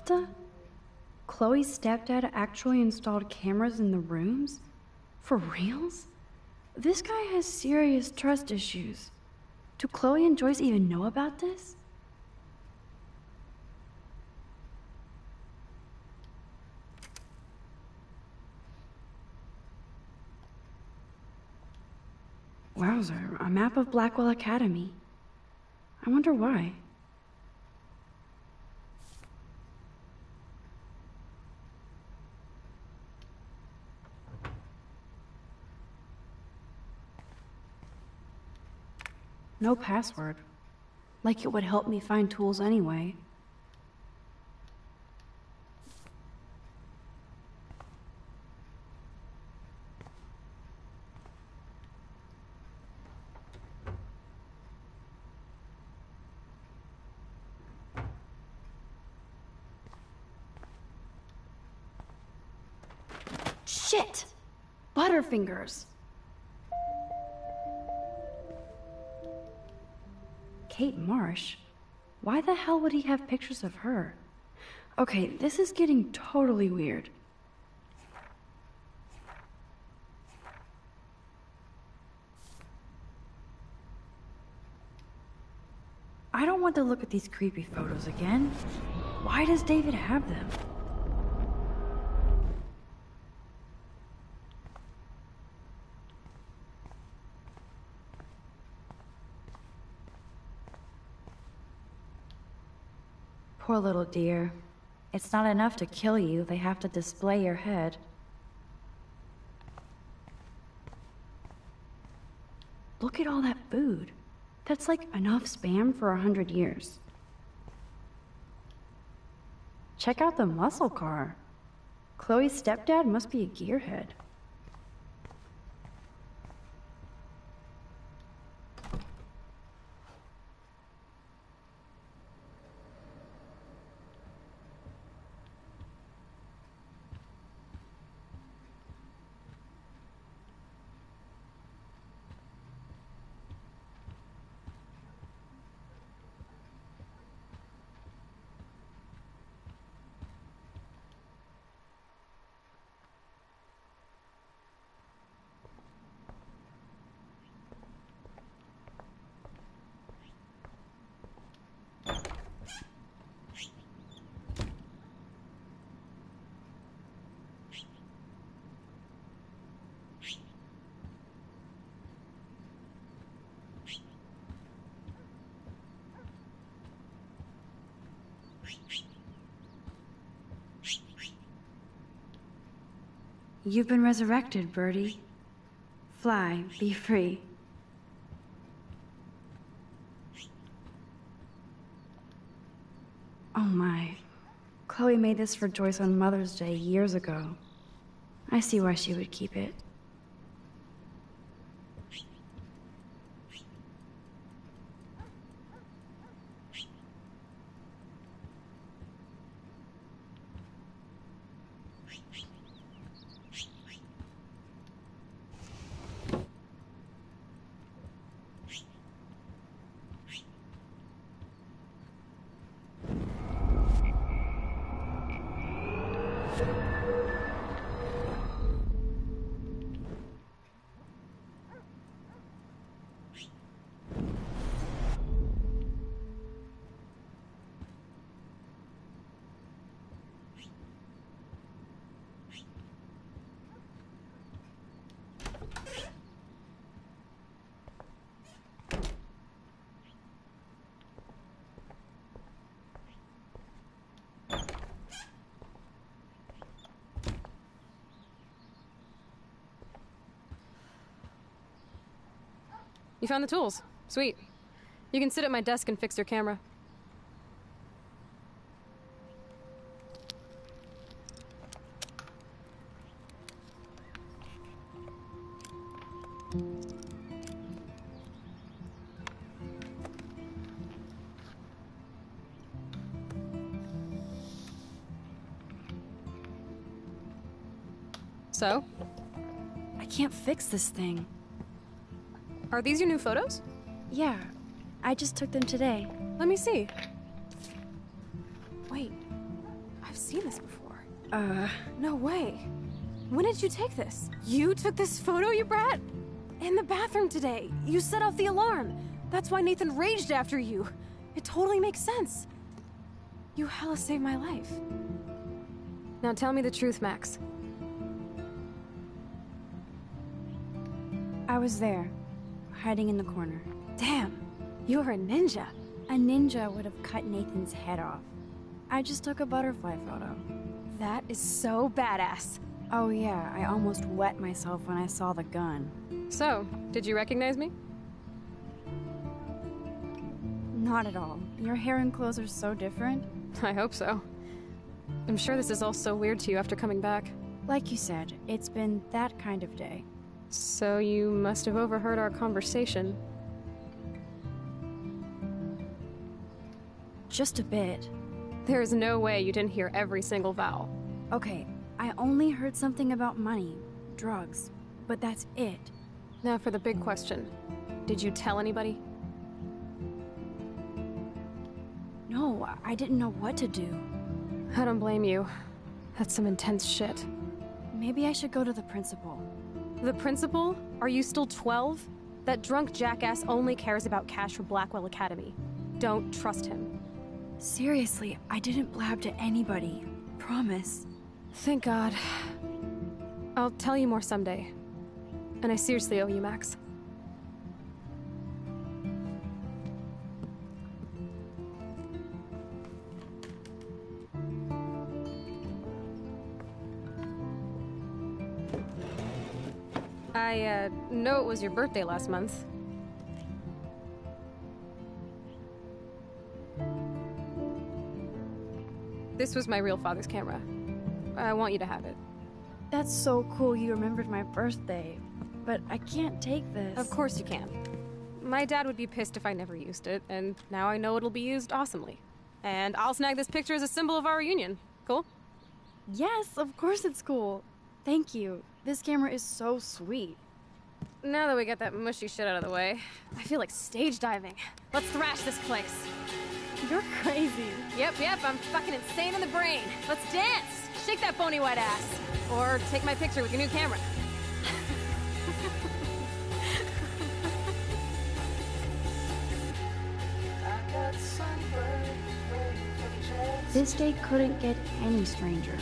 What the? Chloe's stepdad actually installed cameras in the rooms? For reals? This guy has serious trust issues. Do Chloe and Joyce even know about this? Wowzer, a map of Blackwell Academy. I wonder why. No password. Like it would help me find tools anyway. Shit! Butterfingers! Kate Marsh? Why the hell would he have pictures of her? Okay, this is getting totally weird. I don't want to look at these creepy photos again. Why does David have them? Poor little dear. It's not enough to kill you, they have to display your head. Look at all that food. That's like enough spam for 100 years. Check out the muscle car. Chloe's stepdad must be a gearhead. You've been resurrected, Birdie. Fly, be free. Oh my. Chloe made this for Joyce on Mother's Day years ago. I see why she would keep it. You found the tools. Sweet. You can sit at my desk and fix your camera. So? I can't fix this thing. Are these your new photos? Yeah, I just took them today. Let me see. Wait, I've seen this before. No way. When did you take this? You took this photo, you brat? In the bathroom today. You set off the alarm. That's why Nathan raged after you. It totally makes sense. You hella saved my life. Now tell me the truth, Max. I was there, hiding in the corner. Damn, you're a ninja. A ninja would have cut Nathan's head off. I just took a butterfly photo. That is so badass. Oh yeah, I almost wet myself when I saw the gun. So, did you recognize me? Not at all. Your hair and clothes are so different. I hope so. I'm sure this is all so weird to you after coming back. Like you said, it's been that kind of day. So you must have overheard our conversation. Just a bit. There is no way you didn't hear every single vowel. Okay, I only heard something about money, drugs, but that's it. Now for the big question. Did you tell anybody? No, I didn't know what to do. I don't blame you. That's some intense shit. Maybe I should go to the principal. The principal? Are you still 12? That drunk jackass only cares about cash for Blackwell Academy. Don't trust him. Seriously, I didn't blab to anybody. Promise. Thank God. I'll tell you more someday. And I seriously owe you, Max. I know it was your birthday last month. This was my real father's camera. I want you to have it. That's so cool you remembered my birthday. But I can't take this. Of course you can. My dad would be pissed if I never used it, and now I know it'll be used awesomely. And I'll snag this picture as a symbol of our reunion. Cool? Yes, of course it's cool. Thank you. This camera is so sweet. Now that we got that mushy shit out of the way, I feel like stage diving. Let's thrash this place. You're crazy. Yep, I'm fucking insane in the brain. Let's dance! Shake that bony white ass. Or take my picture with your new camera. This day couldn't get any stranger.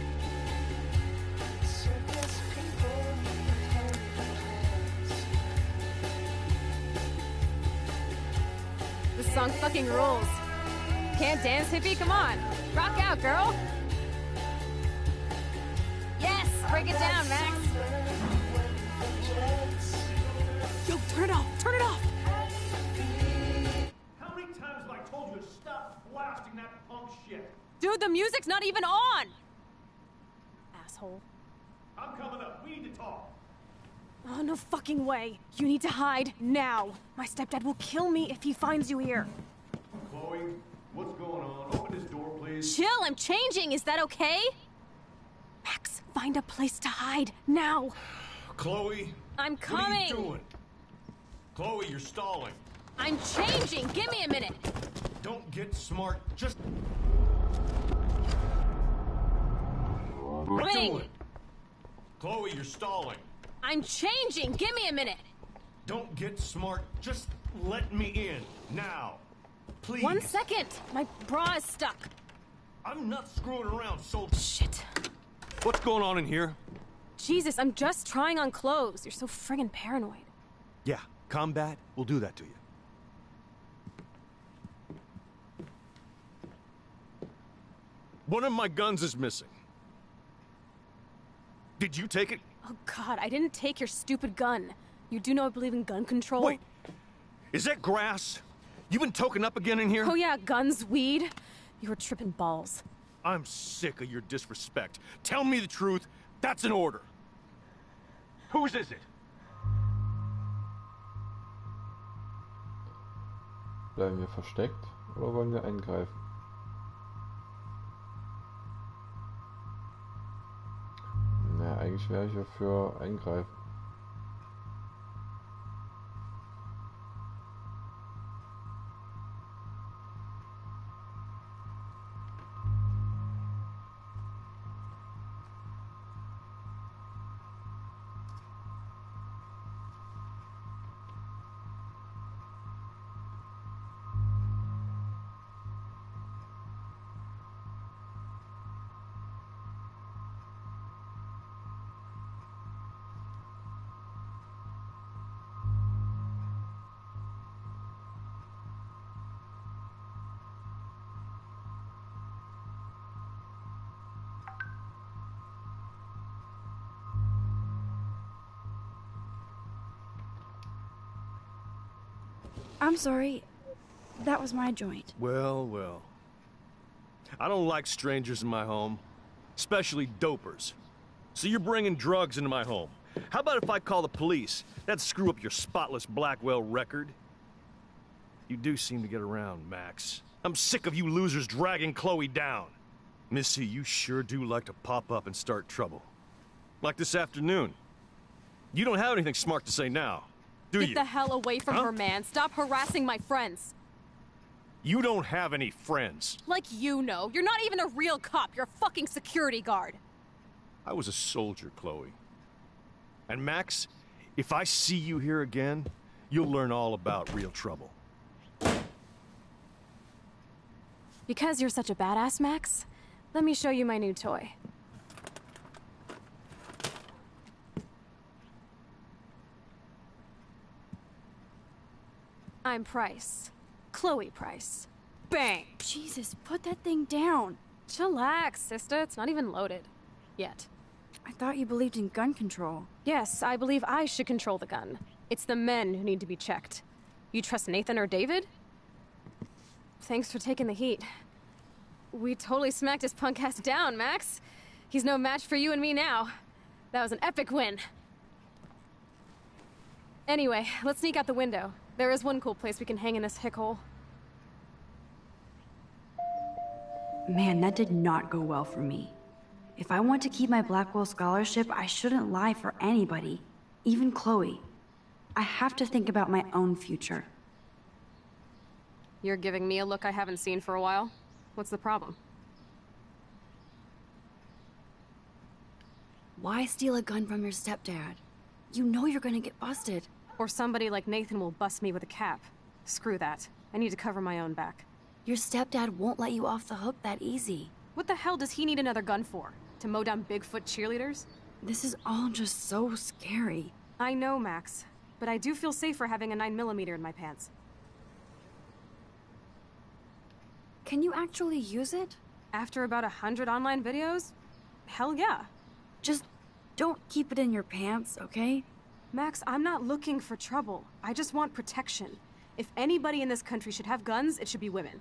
This song fucking rules. Can't dance, hippie? Come on. Rock out, girl. Yes! Break it down, Max. Yo, turn it off! Turn it off! How many times have I told you to stop blasting that punk shit? Dude, the music's not even on! Asshole. I'm coming up. We need to talk. Oh, no fucking way. You need to hide now. My stepdad will kill me if he finds you here. Chloe, what's going on? Open this door, please. Chill, I'm changing. Is that okay? Max, find a place to hide now. Chloe? I'm What are coming. you doing? Chloe, you're stalling. I'm changing. Give me a minute. Don't get smart. Just... What are you Wait. doing? Chloe, you're stalling. I'm changing. Give me a minute. Don't get smart. Just let me in. Now. Please. 1 second. My bra is stuck. I'm not screwing around, so... Shit. What's going on in here? Jesus, I'm just trying on clothes. You're so friggin' paranoid. Yeah, combat will do that to you. One of my guns is missing. Did you take it? Oh God, I didn't take your stupid gun. You do know I believe in gun control? Wait, is that grass? You been token up again in here? Oh yeah, guns, weed. You were tripping balls. I'm sick of your disrespect. Tell me the truth. That's an order. Whose is it? Bleiben wir versteckt oder wollen wir eingreifen? Naja, eigentlich wäre ich ja für eingreifen. I'm sorry. That was my joint. Well, well. I don't like strangers in my home, especially dopers. So you're bringing drugs into my home. How about if I call the police? That'd screw up your spotless Blackwell record. You do seem to get around, Max. I'm sick of you losers dragging Chloe down. Missy, you sure do like to pop up and start trouble. Like this afternoon. You don't have anything smart to say now, do you? Get the hell away from her, man. Stop harassing my friends. You don't have any friends. Like you know. You're not even a real cop. You're a fucking security guard. I was a soldier, Chloe. And Max, if I see you here again, you'll learn all about real trouble. Because you're such a badass, Max, let me show you my new toy. I'm Price. Chloe Price. Bang! Jesus, put that thing down. Chillax, sister. It's not even loaded. Yet. I thought you believed in gun control. Yes, I believe I should control the gun. It's the men who need to be checked. You trust Nathan or David? Thanks for taking the heat. We totally smacked his punk ass down, Max. He's no match for you and me now. That was an epic win. Anyway, let's sneak out the window. There is one cool place we can hang in this hick hole. Man, that did not go well for me. If I want to keep my Blackwell scholarship, I shouldn't lie for anybody, even Chloe. I have to think about my own future. You're giving me a look I haven't seen for a while. What's the problem? Why steal a gun from your stepdad? You know you're gonna get busted. Or somebody like Nathan will bust me with a cap. Screw that. I need to cover my own back. Your stepdad won't let you off the hook that easy. What the hell does he need another gun for? To mow down Bigfoot cheerleaders? This is all just so scary. I know, Max. But I do feel safer having a 9mm in my pants. Can you actually use it? After about 100 online videos? Hell yeah. Just don't keep it in your pants, okay? Max, I'm not looking for trouble. I just want protection. If anybody in this country should have guns, it should be women.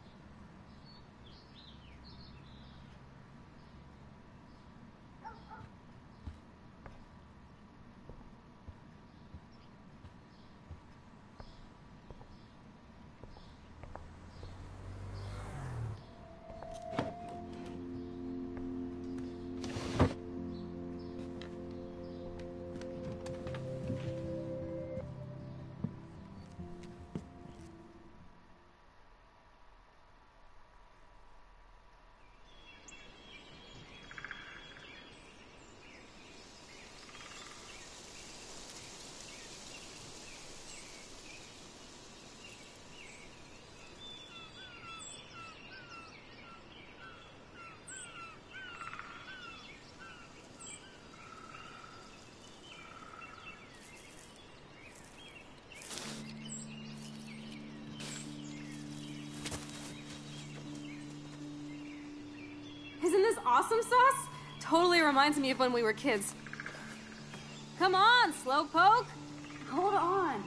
Isn't this awesome sauce? Totally reminds me of when we were kids. Come on, Slowpoke! Hold on.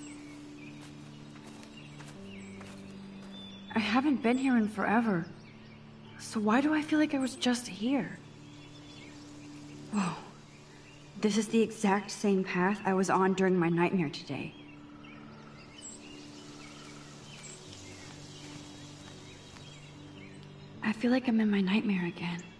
I haven't been here in forever. So why do I feel like I was just here? Whoa. This is the exact same path I was on during my nightmare today. I feel like I'm in my nightmare again.